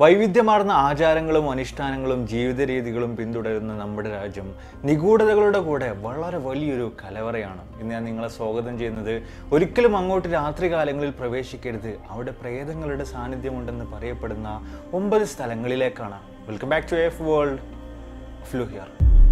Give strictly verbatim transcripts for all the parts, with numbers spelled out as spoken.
വൈവിധ്യമാർന്ന ആചാരങ്ങളും അനുഷ്ഠാനങ്ങളും ജീവിത രീതികളും പിന്തുടരുന്ന നമ്മുടെ രാജ്യം നിഗൂഢതകളുടെ കൂടെ വളരെ വലിയൊരു കലവറയാണ്. ഇന്ന് ഞാൻ നിങ്ങളെ സ്വാഗതം ചെയ്യുന്നത് ഒരിക്കലും അങ്ങോട്ട് രാത്രി കാലങ്ങളിൽ പ്രവേശിക്കരുത്, അവിടെ പ്രേതങ്ങളുടെ സാന്നിധ്യമുണ്ടെന്ന് പറയപ്പെടുന്ന ഒമ്പത് സ്ഥലങ്ങളിലേക്കാണ്. Welcome back to F world. Flu here.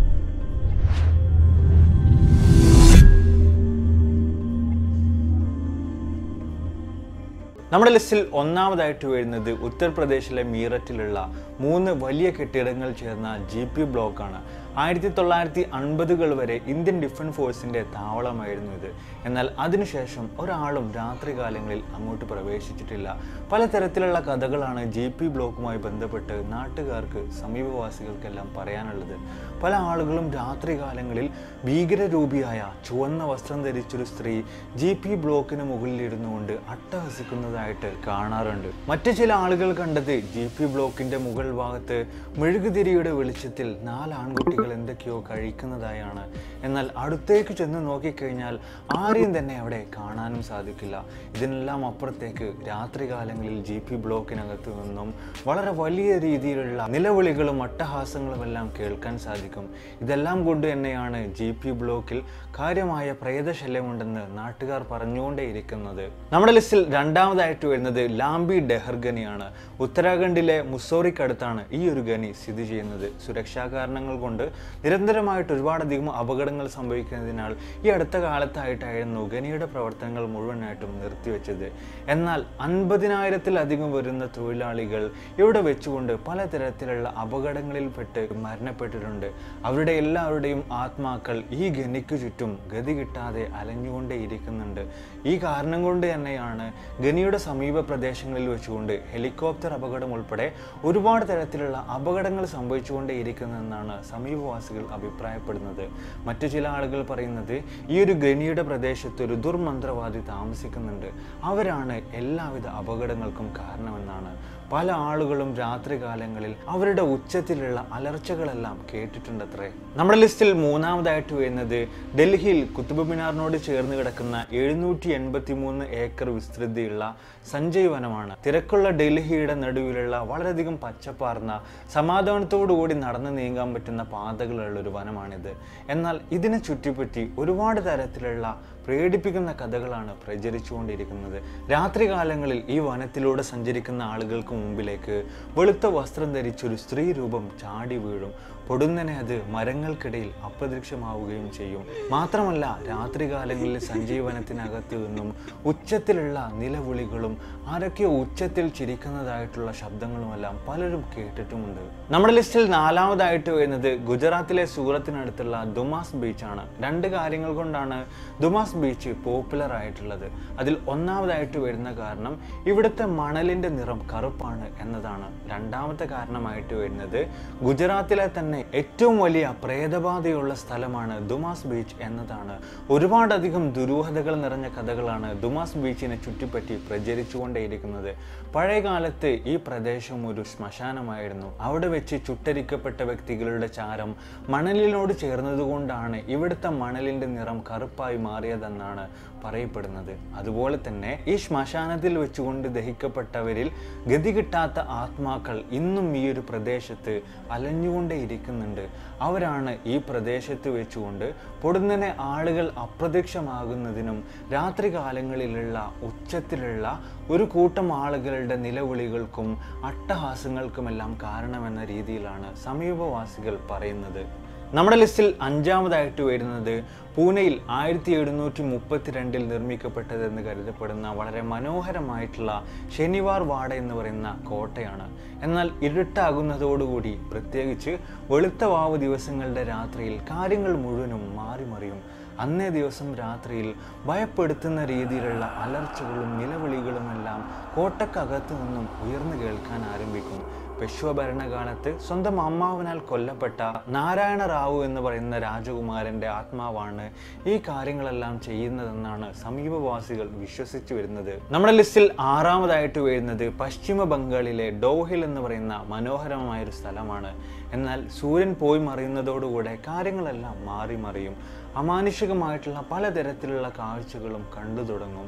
നമ്മുടെ ലിസ്റ്റിൽ ഒന്നാമതായിട്ട് വരുന്നത് ഉത്തർപ്രദേശിലെ മീററ്റിലുള്ള മൂന്ന് വലിയ കെട്ടിടങ്ങൾ ചേർന്ന ജി പി ബ്ലോക്കാണ്. ആയിരത്തി തൊള്ളായിരത്തി അൻപതുകൾ വരെ ഇന്ത്യൻ ഡിഫൻസ് ഫോഴ്സിൻ്റെ താവളമായിരുന്നു ഇത്. എന്നാൽ അതിനുശേഷം ഒരാളും രാത്രി കാലങ്ങളിൽ അങ്ങോട്ട് പ്രവേശിച്ചിട്ടില്ല. പലതരത്തിലുള്ള കഥകളാണ് ജി പി ബ്ലോക്കുമായി ബന്ധപ്പെട്ട് നാട്ടുകാർക്ക് സമീപവാസികൾക്കെല്ലാം പറയാനുള്ളത്. പല ആളുകളും രാത്രി കാലങ്ങളിൽ ഭീകരരൂപിയായ ചുവന്ന വസ്ത്രം ധരിച്ചൊരു സ്ത്രീ ജി പി ബ്ലോക്കിന് മുകളിലിരുന്നു കൊണ്ട് അട്ടഹസിക്കുന്നതായിട്ട് കാണാറുണ്ട്. മറ്റു ചില ആളുകൾ കണ്ടത് ജി പി ബ്ലോക്കിന്റെ മുകൾ ഭാഗത്ത് മെഴുകുതിരിയുടെ വെളിച്ചത്തിൽ നാല് ആൺകുട്ടികൾ എന്തൊക്കെയോ കഴിക്കുന്നതായാണ്. എന്നാൽ അടുത്തേക്ക് ചെന്ന് നോക്കിക്കഴിഞ്ഞാൽ ആരെയും തന്നെ അവിടെ കാണാനും സാധിക്കില്ല. ഇതിനെല്ലാം അപ്പുറത്തേക്ക് രാത്രി കാലങ്ങളിൽ ജി പി ബ്ലോക്കിനകത്ത് നിന്നും വളരെ വലിയ രീതിയിലുള്ള നിലവിളികളും അട്ടഹാസങ്ങളും എല്ലാം കേൾക്കാൻ സാധിക്കും. ഇതെല്ലാം കൊണ്ട് തന്നെയാണ് ജി പി ബ്ലോക്കിൽ കാര്യമായ പ്രേതശല്യമുണ്ടെന്ന് നാട്ടുകാർ പറഞ്ഞുകൊണ്ടേയിരിക്കുന്നത്. നമ്മുടെ ലിസ്റ്റിൽ രണ്ടാമതായിട്ട് വരുന്നത് ലാംബി ഡെഹർ ഖനിയാണ്. ഉത്തരാഖണ്ഡിലെ മുസോറിക്കടുത്താണ് ഈ ഒരു ഖനി സ്ഥിതി ചെയ്യുന്നത്. സുരക്ഷാ കാരണങ്ങൾ കൊണ്ട് നിരന്തരമായിട്ട് ഒരുപാടധികം അപകടങ്ങൾ സംഭവിക്കുന്നതിനാൽ ഈ അടുത്ത കാലത്തായിട്ടായിരുന്നു ഖനിയുടെ പ്രവർത്തനങ്ങൾ മുഴുവനായിട്ടും നിർത്തിവെച്ചത്. എന്നാൽ അൻപതിനായിരത്തിലധികം വരുന്ന തൊഴിലാളികൾ ഇവിടെ വെച്ചുകൊണ്ട് പലതരത്തിലുള്ള അപകടങ്ങളിൽപ്പെട്ട് മരണപ്പെട്ടിട്ടുണ്ട്. അവരുടെ എല്ലാവരുടെയും ആത്മാക്കൾ ഈ ഖനിക്ക് ചുറ്റും ഗതി കിട്ടാതെ അലഞ്ഞുകൊണ്ടേ ഇരിക്കുന്നുണ്ട്. ഈ കാരണം കൊണ്ട് തന്നെയാണ് ഖനിയുടെ സമീപ പ്രദേശങ്ങളിൽ വെച്ചുകൊണ്ട് ഹെലികോപ്റ്റർ അപകടം ഉൾപ്പെടെ ഒരുപാട് തരത്തിലുള്ള അപകടങ്ങൾ സംഭവിച്ചുകൊണ്ടേ ഇരിക്കുന്നതെന്നാണ് സമീപവാസികൾ അഭിപ്രായപ്പെടുന്നത്. മറ്റു ചില ആളുകൾ പറയുന്നത് ഈ ഒരു ഖനിയുടെ പ്രദേശത്ത് ഒരു ദുർമന്ത്രവാദി താമസിക്കുന്നുണ്ട്, അവരാണ് എല്ലാവിധ അപകടങ്ങൾക്കും കാരണമെന്നാണ്. പല ആളുകളും രാത്രി കാലങ്ങളിൽ അവരുടെ ഉച്ചത്തിലുള്ള അലർച്ചകളെല്ലാം കേട്ടിട്ടുണ്ടത്രേ. നമ്മുടെ ലിസ്റ്റിൽ മൂന്നാമതായിട്ട് വരുന്നത് ഡൽഹിയിൽ കുത്തുബ് മിനാറിനോട് ചേർന്ന് കിടക്കുന്ന എഴുന്നൂറ്റി എൺപത്തി മൂന്ന് ഏക്കർ വിസ്തൃതിയുള്ള സഞ്ജയ് വനമാണ്. തിരക്കുള്ള ഡൽഹിയുടെ നടുവിലുള്ള വളരെയധികം പച്ചപ്പാർന്ന സമാധാനത്തോടു കൂടി നടന്നു നീങ്ങാൻ പറ്റുന്ന പാതകളുള്ള ഒരു വനമാണിത്. എന്നാൽ ഇതിനെ ചുറ്റിപ്പറ്റി ഒരുപാട് തരത്തിലുള്ള പ്രേരിപ്പിക്കുന്ന കഥകളാണ് പ്രചരിച്ചുകൊണ്ടിരിക്കുന്നത്. രാത്രി കാലങ്ങളിൽ ഈ വനത്തിലൂടെ സഞ്ചരിക്കുന്ന ആളുകൾക്ക് മുമ്പിലേക്ക് വെളുത്ത വസ്ത്രം ധരിച്ചൊരു സ്ത്രീ രൂപം ചാടി വീഴും. പൊടുന്നനെ അത് മരങ്ങൾക്കിടയിൽ അപ്രത്യക്ഷമാവുകയും ചെയ്യും. മാത്രമല്ല രാത്രി കാലങ്ങളിൽ സഞ്ജയ് വനത്തിനകത്ത് നിന്നും ഉച്ചത്തിലുള്ള നിലവിളികളും ആരൊക്കെയോ ഉച്ചത്തിൽ ചിരിക്കുന്നതായിട്ടുള്ള ശബ്ദങ്ങളുമെല്ലാം പലരും കേട്ടിട്ടുമുണ്ട്. നമ്മുടെ ലിസ്റ്റിൽ നാലാമതായിട്ട് വരുന്നത് ഗുജറാത്തിലെ സൂറത്തിനടുത്തുള്ള ദുമാസ് ബീച്ചാണ്. രണ്ട് കാര്യങ്ങൾ കൊണ്ടാണ് ദുമാസ് ബീച്ച് പോപ്പുലർ ആയിട്ടുള്ളത്. അതിൽ ഒന്നാമതായിട്ട് വരുന്ന കാരണം ഇവിടുത്തെ മണലിന്റെ നിറം കറുപ്പാണ് എന്നതാണ്. രണ്ടാമത്തെ കാരണമായിട്ട് വരുന്നത് ഗുജറാത്തിലെ തന്നെ ഏറ്റവും വലിയ പ്രേതബാധയുള്ള സ്ഥലമാണ് ദുമാസ് ബീച്ച് എന്നതാണ്. ഒരുപാടധികം ദുരൂഹതകൾ നിറഞ്ഞ കഥകളാണ് ദുമാസ് ബീച്ചിനെ ചുറ്റിപ്പറ്റി പ്രചരിച്ചുകൊണ്ടേയിരിക്കുന്നത്. പഴയകാലത്ത് ഈ പ്രദേശം ഒരു ശ്മശാനമായിരുന്നു. അവിടെ വെച്ച് ചുട്ടരിക്കപ്പെട്ട വ്യക്തികളുടെ ചാരം മണലിനോട് ചേർന്നതുകൊണ്ടാണ് ഇവിടുത്തെ മണലിന്റെ നിറം കറുപ്പായി മാറിയതെന്നാണ് പറയപ്പെടുന്നത്. അതുപോലെ തന്നെ ഈ ശ്മശാനത്തിൽ വെച്ചുകൊണ്ട് ദഹിക്കപ്പെട്ടവരിൽ ഗതി കിട്ടാത്ത ആത്മാക്കൾ ഇന്നും ഈ ഒരു പ്രദേശത്ത് അലഞ്ഞുകൊണ്ടേ ഇരിക്കുന്നുണ്ട്. അവരാണ് ഈ പ്രദേശത്ത് വെച്ചുകൊണ്ട് പൊടുന്നനെ ആളുകൾ അപ്രത്യക്ഷമാകുന്നതിനും രാത്രി കാലങ്ങളിലുള്ള ഉച്ചത്തിലുള്ള ഒരു കൂട്ടം ആളുകളുടെ നിലവിളികൾക്കും അട്ടഹാസങ്ങൾക്കുമെല്ലാം കാരണമെന്ന രീതിയിലാണ് സമീപവാസികൾ പറയുന്നത്. നമ്മുടെ ലിസ്റ്റിൽ അഞ്ചാമതായിട്ട് വരുന്നത് പൂനെയിൽ ആയിരത്തി എഴുന്നൂറ്റി മുപ്പത്തിരണ്ടിൽ നിർമ്മിക്കപ്പെട്ടതെന്ന് കരുതപ്പെടുന്ന വളരെ മനോഹരമായിട്ടുള്ള ശനിവാർ വാഡ എന്ന് പറയുന്ന കോട്ടയാണ്. എന്നാൽ ഇരുട്ടാകുന്നതോടുകൂടി പ്രത്യേകിച്ച് വെളുത്ത വാവ് ദിവസങ്ങളുടെ രാത്രിയിൽ കാര്യങ്ങൾ മുഴുവനും മാറിമറിയും. അന്നേ ദിവസം രാത്രിയിൽ ഭയപ്പെടുത്തുന്ന രീതിയിലുള്ള അലർച്ചകളും നിലവിളികളുമെല്ലാം കോട്ടക്കകത്തു നിന്നും ഉയർന്നു കേൾക്കാൻ ആരംഭിക്കും. പെഷ്വ ഭരണകാലത്ത് സ്വന്തം അമ്മാവനാൽ കൊല്ലപ്പെട്ട നാരായണ റാവു എന്ന് പറയുന്ന രാജകുമാരന്റെ ആത്മാവാണ് ഈ കാര്യങ്ങളെല്ലാം ചെയ്യുന്നതെന്നാണ് സമീപവാസികൾ വിശ്വസിച്ചു വരുന്നത്. നമ്മുടെ ലിസ്റ്റിൽ ആറാമതായിട്ട് വരുന്നത് പശ്ചിമ ബംഗാളിലെ ഡോഹിൽ എന്ന് പറയുന്ന മനോഹരമായൊരു സ്ഥലമാണ്. എന്നാൽ സൂര്യൻ പോയി മറിയുന്നതോടുകൂടെ കാര്യങ്ങളെല്ലാം മാറി മറിയും. അമാനുഷികമായിട്ടുള്ള പലതരത്തിലുള്ള കാഴ്ചകളും കണ്ടു തുടങ്ങും.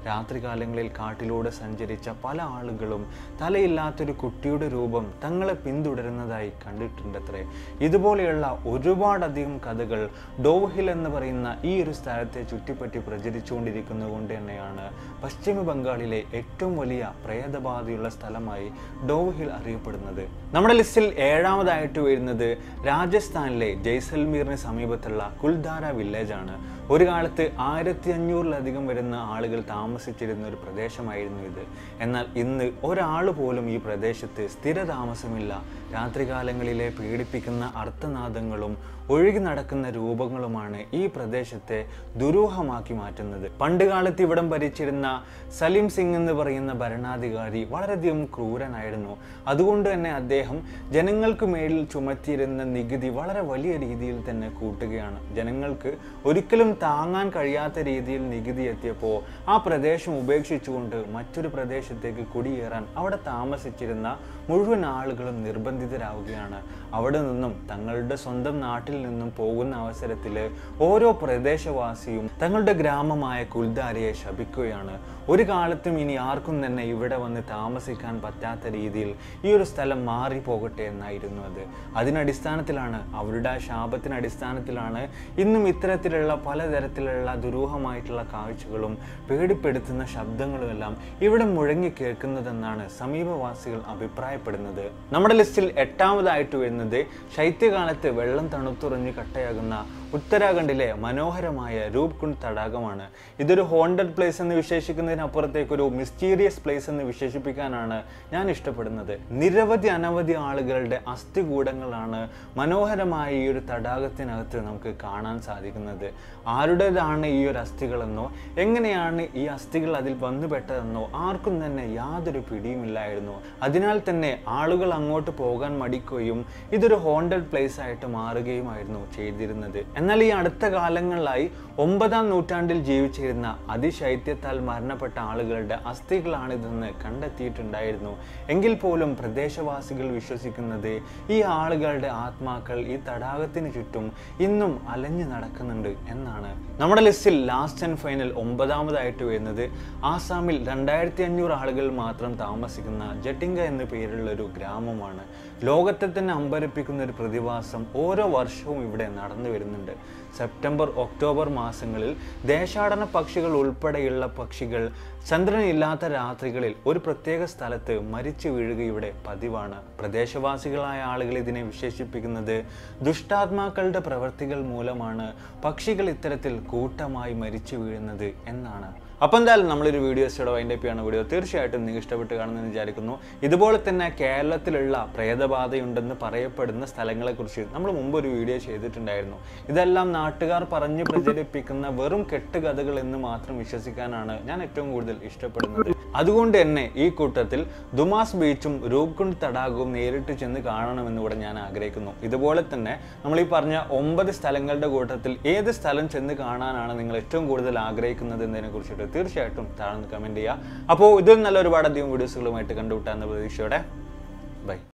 രാത്രികാലങ്ങളിൽ കാട്ടിലൂടെ സഞ്ചരിച്ച പല ആളുകളും തലയില്ലാത്തൊരു കുട്ടിയുടെ രൂപം തങ്ങളെ പിന്തുടരുന്നതായി കണ്ടിട്ടുണ്ടത്രേ. ഇതുപോലെയുള്ള ഒരുപാടധികം കഥകൾ ഡോവ് ഹിൽ എന്ന് പറയുന്ന ഈ ഒരു സ്ഥലത്തെ ചുറ്റിപ്പറ്റി പ്രചരിച്ചുകൊണ്ടിരിക്കുന്നത് കൊണ്ട് തന്നെയാണ് പശ്ചിമ ബംഗാളിലെ ഏറ്റവും വലിയ പ്രേതബാധയുള്ള സ്ഥലമായി ഡോവ് ഹിൽ അറിയപ്പെടുന്നത്. നമ്മുടെ ലിസ്റ്റിൽ ഏഴാമതായിട്ട് വരുന്നത് രാജസ്ഥാനിലെ ജയ്സൽമീറിന് സമീപത്തുള്ള കുൽധാര വില്ലേജ് ആണ്. ഒരു കാലത്ത് ആയിരത്തി അഞ്ഞൂറിലധികം വരുന്ന ആളുകൾ താമസിച്ചിരുന്ന ഒരു പ്രദേശമായിരുന്നു ഇത്. എന്നാൽ ഇന്ന് ഒരാൾ പോലും ഈ പ്രദേശത്ത് സ്ഥിര താമസമില്ല. രാത്രികാലങ്ങളിലെ പീഡിപ്പിക്കുന്ന അർത്ഥനാദങ്ങളും ഒഴുകി നടക്കുന്ന രൂപങ്ങളുമാണ് ഈ പ്രദേശത്തെ ദുരൂഹമാക്കി മാറ്റുന്നത്. പണ്ട് കാലത്ത് ഇവിടം ഭരിച്ചിരുന്ന സലീം സിംഗ് എന്ന് പറയുന്ന ഭരണാധികാരി വളരെയധികം ക്രൂരനായിരുന്നു. അതുകൊണ്ട് തന്നെ അദ്ദേഹം ജനങ്ങൾക്ക് മേലിൽ ചുമത്തിയിരുന്ന നികുതി വളരെ വലിയ രീതിയിൽ തന്നെ കൂട്ടുകയാണ്. ജനങ്ങൾക്ക് ഒരിക്കലും താങ്ങാൻ കഴിയാത്ത രീതിയിൽ നികുതി എത്തിയപ്പോൾ ആ പ്രദേശം ഉപേക്ഷിച്ചുകൊണ്ട് മറ്റൊരു പ്രദേശത്തേക്ക് കുടിയേറാൻ അവിടെ താമസിച്ചിരുന്ന മുഴുവൻ ആളുകളും നിർബന്ധിതരാവുകയാണ്. അവിടെ നിന്നും തങ്ങളുടെ സ്വന്തം നാട്ടിൽ നിന്നും പോകുന്ന അവസരത്തിൽ ഓരോ പ്രദേശവാസിയും തങ്ങളുടെ ഗ്രാമമായ കുൽധാരയെ ശപിക്കുകയാണ്. ഒരു കാലത്തും ഇനി ആർക്കും തന്നെ ഇവിടെ വന്ന് താമസിക്കാൻ പറ്റാത്ത രീതിയിൽ ഈ ഒരു സ്ഥലം മാറിപ്പോകട്ടെ എന്നായിരുന്നു അത്. അതിനടിസ്ഥാനത്തിലാണ്, അവരുടെ ശാപത്തിന് അടിസ്ഥാനത്തിലാണ് ഇന്നും ഇത്തരത്തിലുള്ള പലതരത്തിലുള്ള ദുരൂഹമായിട്ടുള്ള കാഴ്ചകളും പേടിപ്പെടുത്തുന്ന ശബ്ദങ്ങളും എല്ലാം ഇവിടെ മുഴങ്ങി കേൾക്കുന്നതെന്നാണ് സമീപവാസികൾ അഭിപ്രായപ്പെടുന്നത്. നമ്മുടെ ലിസ്റ്റിൽ എട്ടാമതായിട്ട് വരുന്നത് ശൈത്യകാലത്ത് വെള്ളം തണുത്തുറഞ്ഞ് കട്ടയാകുന്ന ഉത്തരാഖണ്ഡിലെ മനോഹരമായ രൂപ്കുണ്ട് തടാകമാണ്. ഇതൊരു ഹോണ്ടഡ് പ്ലേസ് എന്ന് വിശേഷിക്കുന്നതിനപ്പുറത്തേക്ക് ഒരു മിസ്റ്റീരിയസ് പ്ലേസ് എന്ന് വിശേഷിപ്പിക്കാനാണ് ഞാൻ ഇഷ്ടപ്പെടുന്നത്. നിരവധി അനവധി ആളുകളുടെ അസ്ഥികൂടങ്ങളാണ് മനോഹരമായ ഈ ഒരു തടാകത്തിനകത്ത് നമുക്ക് കാണാൻ സാധിക്കുന്നത്. ആരുടേതാണ് ഈ ഒരു അസ്ഥികളെന്നോ എങ്ങനെയാണ് ഈ അസ്ഥികൾ അതിൽ ബന്ധപ്പെട്ടതെന്നോ ആർക്കും തന്നെ യാതൊരു പിടിയുമില്ലായിരുന്നു. അതിനാൽ തന്നെ ആളുകൾ അങ്ങോട്ട് പോകാൻ മടിക്കുകയും ഇതൊരു ഹോണ്ടഡ് പ്ലേസ് ആയിട്ട് മാറുകയുമായിരുന്നു ചെയ്തിരുന്നത്. എന്നാൽ ഈ അടുത്ത കാലങ്ങളിലായി ഒമ്പതാം നൂറ്റാണ്ടിൽ ജീവിച്ചിരുന്ന അതിശൈത്യത്താൽ മരണപ്പെട്ട ആളുകളുടെ അസ്ഥികളാണിതെന്ന് കണ്ടെത്തിയിട്ടുണ്ടായിരുന്നു. എങ്കിൽ പോലും പ്രദേശവാസികൾ വിശ്വസിക്കുന്നത് ഈ ആളുകളുടെ ആത്മാക്കൾ ഈ തടാകത്തിന് ചുറ്റും ഇന്നും അലഞ്ഞു നടക്കുന്നുണ്ട് എന്നാണ്. നമ്മുടെ ലിസ്റ്റിൽ ലാസ്റ്റ് ആൻഡ് ഫൈനൽ ഒമ്പതാമതായിട്ട് വരുന്നത് ആസാമിൽ രണ്ടായിരത്തി അഞ്ഞൂറ് ആളുകൾ മാത്രം താമസിക്കുന്ന ജട്ടിങ്ക എന്ന പേരുള്ള ഒരു ഗ്രാമമാണ്. ലോകത്തെ തന്നെ അമ്പരപ്പിക്കുന്ന ഒരു പ്രതിഭാസം ഓരോ വർഷവും ഇവിടെ നടന്നു വരുന്നുണ്ട്. സെപ്റ്റംബർ ഒക്ടോബർ മാസങ്ങളിൽ ദേശാടന പക്ഷികൾ ഉൾപ്പെടെയുള്ള പക്ഷികൾ ചന്ദ്രനില്ലാത്ത രാത്രികളിൽ ഒരു പ്രത്യേക സ്ഥലത്ത് മരിച്ചു വീഴുകയുടെ പതിവാണ്. പ്രദേശവാസികളായ ആളുകൾ ഇതിനെ വിശേഷിപ്പിക്കുന്നത് ദുഷ്ടാത്മാക്കളുടെ പ്രവൃത്തികൾ മൂലമാണ് പക്ഷികൾ ഇത്തരത്തിൽ കൂട്ടമായി മരിച്ചു വീഴുന്നത് എന്നാണ്. അപ്പം എന്തായാലും നമ്മളൊരു വീഡിയോസോടെ വൈൻഡപ്പ് ചെയ്യാണ്. വീഡിയോ തീർച്ചയായിട്ടും നിങ്ങൾക്ക് ഇഷ്ടപ്പെട്ട് കാണുമെന്ന് വിചാരിക്കുന്നു. ഇതുപോലെ തന്നെ കേരളത്തിലുള്ള പ്രേതബാധയുണ്ടെന്ന് പറയപ്പെടുന്ന സ്ഥലങ്ങളെക്കുറിച്ച് നമ്മൾ മുമ്പ് ഒരു വീഡിയോ ചെയ്തിട്ടുണ്ടായിരുന്നു. ഇതെല്ലാം നാട്ടുകാർ പറഞ്ഞ് പ്രചരിപ്പിക്കുന്ന വെറും കെട്ടുകഥകൾ എന്ന് മാത്രം വിശ്വസിക്കാനാണ് ഞാൻ ഏറ്റവും കൂടുതൽ ഇഷ്ടപ്പെടുന്നത്. അതുകൊണ്ട് തന്നെ ഈ കൂട്ടത്തിൽ ദുമാസ് ബീച്ചും രൂപ്കുണ്ട് തടാകവും നേരിട്ട് ചെന്ന് കാണണമെന്ന് കൂടെ ഞാൻ ആഗ്രഹിക്കുന്നു. ഇതുപോലെ തന്നെ നമ്മൾ ഈ പറഞ്ഞ ഒമ്പത് സ്ഥലങ്ങളുടെ കൂട്ടത്തിൽ ഏത് സ്ഥലം ചെന്ന് കാണാനാണ് നിങ്ങൾ ഏറ്റവും കൂടുതൽ ആഗ്രഹിക്കുന്നത് എന്നതിനെ കുറിച്ചിട്ട് തീർച്ചയായിട്ടും താഴെ കമന്റ് ചെയ്യുക. അപ്പോൾ ഇതിൽ നല്ല ഒരുപാട് അധികം വീഡിയോസുകളുമായിട്ട് കണ്ടുമുട്ടാവുന്ന പ്രതീക്ഷയോടെ ബൈ.